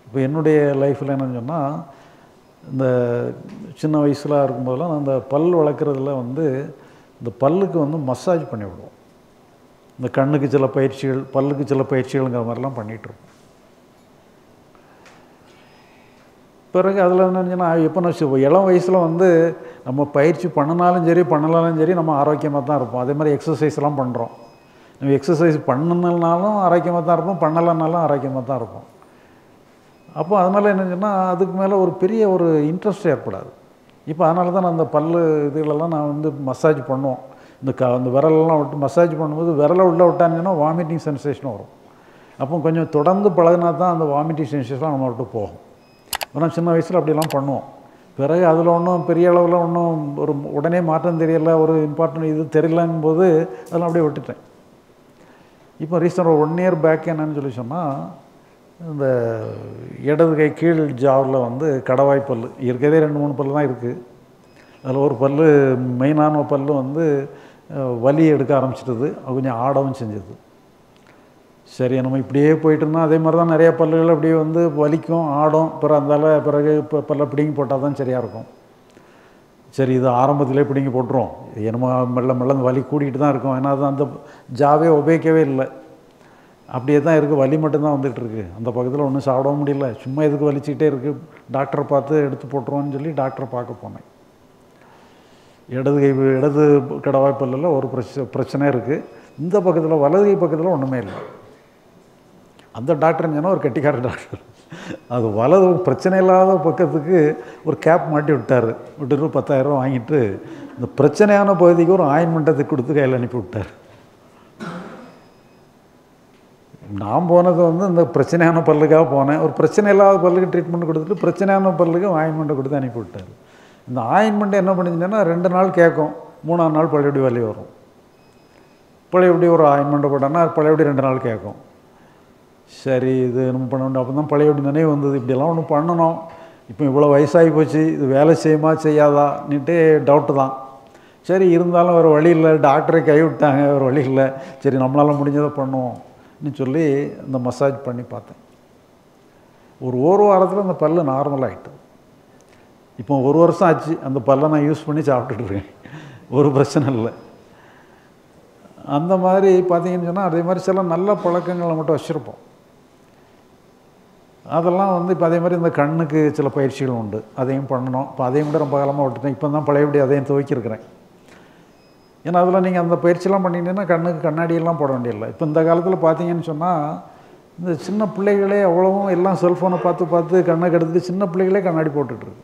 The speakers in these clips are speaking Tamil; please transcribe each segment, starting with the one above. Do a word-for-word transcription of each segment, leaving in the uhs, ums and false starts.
இப்போ என்னுடைய லைஃப்பில் என்னன்னு சொன்னால், இந்த சின்ன வயசில் இருக்கும்போதெல்லாம் நான் அந்த பல் வளர்க்குறதுல வந்து இந்த பல்லுக்கு வந்து மசாஜ் பண்ணி விடுவோம். இந்த கண்ணுக்கு சில பயிற்சிகள், பல்லுக்கு சில பயிற்சிகள்ங்கிற மாதிரிலாம் பண்ணிகிட்ருப்போம். பிறகு அதில் என்னன்னா, எப்போ நான் இளம் வயசில் வந்து நம்ம பயிற்சி பண்ணினாலும் சரி பண்ணலாலும் சரி நம்ம ஆரோக்கியமாக தான் இருப்போம். அதே மாதிரி எக்ஸசைஸ்லாம் பண்ணுறோம். நம்ம எக்ஸசைஸ் பண்ணணுனாலும் ஆரோக்கியமாக தான் இருப்போம், பண்ணலைனாலும் ஆரோக்கியமாக தான் இருப்போம். அப்போ அதனால் என்னச்சுன்னா, அதுக்கு மேலே ஒரு பெரிய ஒரு இன்ட்ரெஸ்ட் ஏற்படாது. இப்போ அதனால தான் நான் அந்த பல் இதுகளெல்லாம் நான் வந்து மசாஜ் பண்ணுவோம். இந்த க அந்த விரலெல்லாம் விட்டு மசாஜ் பண்ணும்போது விரலை உள்ளே விட்டாங்கன்னா வாமிட்டிங் சென்சேஷன் வரும். அப்போ கொஞ்சம் தொடர்ந்து பழகினா தான் அந்த வாமிட்டிங் சென்சேஷன்லாம் நம்ம விட்டு போகும். ஆனால் சின்ன வயசில் அப்படிலாம் பண்ணுவோம். பிறகு அதில் ஒன்றும் பெரிய அளவில் ஒன்றும் ஒரு உடனே மாற்றம் தெரியலை, ஒரு இம்பார்ட்டன்ட் இது தெரியலங்கும் போது அதெல்லாம் அப்படியே விட்டுட்டேன். இப்போ ரீசெண்டாக ஒரு ஒன் இயர் பேக் என்னன்னு சொல்லி சொன்னால், இந்த இடது கை கீழ் ஜாவில் வந்து கடவாய் பல் இருக்கிறதே ரெண்டு மூணு பல் தான் இருக்குது. அதில் ஒரு பல் மெயினான பல் வந்து வலி எடுக்க ஆரம்பிச்சிட்டது, அது கொஞ்சம் ஆடவும் செஞ்சது. சரி நம்ம இப்படியே போயிட்டுருந்தோம். அதே மாதிரி தான் நிறையா பல்லுகள் அப்படியே வந்து வலிக்கும், ஆடும். பிறகு அந்தால பிறகு இப்போ பல்ல பிடிங்கி போட்டால் தான் சரியாக இருக்கும். சரி இது ஆரம்பத்திலே பிடிங்கி போட்டுரும், என்னமோ மெல்ல மெல்ல அந்த வலி கூட்டிகிட்டு தான் இருக்கும். ஏன்னா அது அந்த ஜாவே உபயோகிக்கவே இல்லை, அப்படியே தான் இருக்குது, வலி மட்டும்தான் வந்துகிட்ருக்கு. அந்த பக்கத்தில் ஒன்றும் சாப்பிடவும் முடியல, சும்மா எதுக்கு வலிச்சிக்கிட்டே இருக்குது, டாக்டரை பார்த்து எடுத்து போட்டுருவோன்னு சொல்லி டாக்டரை பார்க்க போனேன். இடது கை இடது கடவாய் பல்லில் ஒரு பிரச்ச பிரச்சனை இருக்குது. இந்த பக்கத்தில் வலது கை பக்கத்தில் ஒன்றுமே இல்லை. அந்த டாக்டர் சொன்னால் ஒரு கெட்டிக்கார டாக்டர். அது வலது பிரச்சனை இல்லாத பக்கத்துக்கு ஒரு கேப் மாட்டி விட்டார். விட்டுட்டு பத்தாயிரரூவா வாங்கிட்டு இந்த பிரச்சனையான பகுதிக்கு ஒரு ஆயின்மெண்ட்டத்தை கொடுத்து கையில் அனுப்பி விட்டார். நான் போனது வந்து இந்த பிரச்சனையான பல்லுக்காக போனேன். ஒரு பிரச்சனை இல்லாத பல்லுக்கு ட்ரீட்மெண்ட் கொடுத்துட்டு பிரச்சனையான பல்லுக்கு ஆயின்மெண்ட்டை கொடுத்து அனுப்பி விட்டார். இந்த ஆயின்மெண்ட் என்ன பண்ணிச்சுன்னா ரெண்டு நாள் கேட்கும், மூணாவது நாள் பழையபடி வலி வரும். பழையபடி ஒரு ஆயின்மெண்ட்டை போட்டோன்னா பழையபடி ரெண்டு நாள் கேட்கும். சரி இது நம்ம பண்ண வேண்டிய அப்போ தான் பழையபடி நினைவு வந்தது, இப்படியெல்லாம் ஒன்று பண்ணணும். இப்போ இவ்வளோ வயசாகி போச்சு, இது வேலை செய்யுமா செய்யாதான்னுட்டு டவுட்டு தான். சரி இருந்தாலும் வேறு வழி இல்லை, டாக்டரை கை விட்டாங்க, வேறு வழி இல்லை, சரி நம்மளால் முடிஞ்சதை பண்ணுவோம்னு சொல்லி இந்த மசாஜ் பண்ணி பார்த்தேன். ஒரு ஒரு வாரத்தில் அந்த பல்லு நார்மல் ஆகிட்டு. இப்போ ஒரு வருஷம் ஆச்சு அந்த பல்லை நான் யூஸ் பண்ணி சாப்பிட்டுட்ருக்கேன், ஒரு பிரச்சனை இல்லை. அந்த மாதிரி பார்த்தீங்கன்னு சொன்னால் அதே மாதிரி சில நல்ல பழக்கங்களை மட்டும் வச்சுருப்போம். அதெல்லாம் வந்து இப்போ அதே மாதிரி இந்த கண்ணுக்கு சில பயிற்சிகள் உண்டு, அதையும் பண்ணணும். இப்போ அதையும் கூட ரொம்ப காலமாக விட்டுட்டேன். இப்போ தான் பழையபடி அதையும் துவைக்கிருக்கிறேன். ஏன்னா அதில் நீங்கள் அந்த பயிற்சியெல்லாம் பண்ணிட்டீங்கன்னா கண்ணுக்கு கண்ணாடியெல்லாம் போட வேண்டியதில்லை. இப்போ இந்த காலத்தில் பார்த்தீங்கன்னு சொன்னால் இந்த சின்ன பிள்ளைகளே அவ்வளவும் எல்லாம் செல்ஃபோனை பார்த்து பார்த்து கண்ணை கெடுத்துட்டு சின்ன பிள்ளைகளே கண்ணாடி போட்டுட்ருக்கு.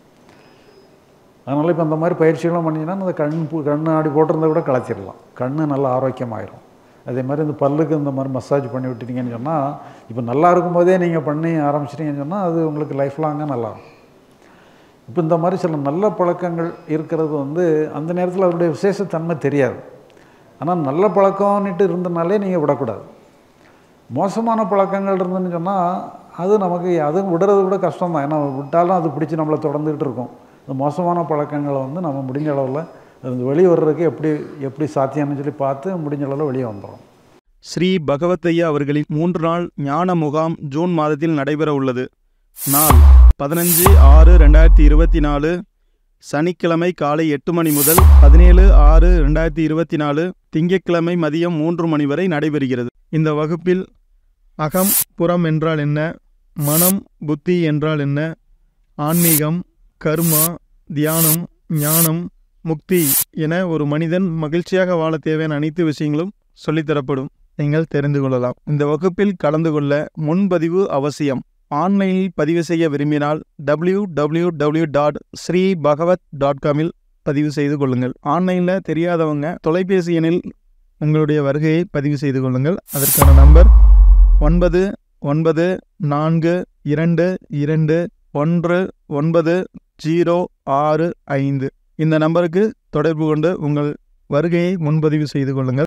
அதனால் இப்போ அந்த மாதிரி பயிற்சிகள்லாம் பண்ணிங்கன்னா அந்த கண் கண்ணாடி போட்டிருந்தா கூட களைச்சிடலாம், கண் நல்லா ஆரோக்கியமாயிரும். அதே மாதிரி இந்த பல்லுக்கு இந்த மாதிரி மசாஜ் பண்ணி விட்டுட்டீங்கன்னு சொன்னால், இப்போ நல்லா இருக்கும்போதே நீங்கள் பண்ணி ஆரம்பிச்சிட்டிங்கன்னு சொன்னால் அது உங்களுக்கு லைஃப் லாங்காக நல்லாயிருக்கும். இப்போ இந்த மாதிரி சில நல்ல பழக்கங்கள் இருக்கிறது வந்து அந்த நேரத்தில் அதனுடைய விசேஷத்தன்மை தெரியாது. ஆனால் நல்ல பழக்கம்னுட்டு இருந்தனாலே நீங்கள் விடக்கூடாது. மோசமான பழக்கங்கள் இருந்துன்னு சொன்னால் அது நமக்கு அதுவும் விடுறது கூட கஷ்டம் தான். ஏன்னா விட்டாலும் அது பிடிச்சி நம்மளை தொடர்ந்துக்கிட்டு இருக்கும். இந்த மோசமான பழக்கங்களை வந்து நம்ம முடிஞ்ச அளவில் அது வெளியே வர்றதுக்கு எப்படி எப்படி சாத்தியம்னு சொல்லி பார்த்து முடிஞ்ச அளவில் வெளியே வந்துடும். ஸ்ரீ பகவத்தையா அவர்களின் மூன்று நாள் ஞான முகாம் ஜூன் மாதத்தில் நடைபெற உள்ளது. நாள் பதினஞ்சு ஆறு ரெண்டாயிரத்தி இருபத்தி நாலு சனிக்கிழமை காலை எட்டு மணி முதல் பதினேழு ஆறு ரெண்டாயிரத்தி இருபத்தி நாலு திங்கட்கிழமை மதியம் மூன்று மணி வரை நடைபெறுகிறது. இந்த வகுப்பில் அகம் புறம் என்றால் என்ன, மனம் புத்தி என்றால் என்ன, ஆன்மீகம், கர்மா, தியானம், ஞானம், முக்தி என ஒரு மனிதன் மகிழ்ச்சியாக வாழ தேவையான அனைத்து விஷயங்களும் சொல்லித்தரப்படும். நீங்கள் தெரிந்து கொள்ளலாம். இந்த வகுப்பில் கலந்து கொள்ள முன்பதிவு அவசியம். ஆன்லைனில் பதிவு செய்ய விரும்பினால் W W W dot Sri Bhagavad dot காமில் பதிவு செய்து கொள்ளுங்கள். ஆன்லைனில் தெரியாதவங்க தொலைபேசி எண்ணில் உங்களுடைய வருகையை பதிவு செய்து கொள்ளுங்கள். அதற்கான நம்பர் ஒன்பது ஒன்பது நான்கு இரண்டு இரண்டு ஒன்று ஒன்பது ஜீரோ ஆறு ஐந்து. இந்த நம்பருக்கு தொடர்பு கொண்டு உங்கள் வருகையை முன்பதிவு செய்து கொள்ளுங்கள்.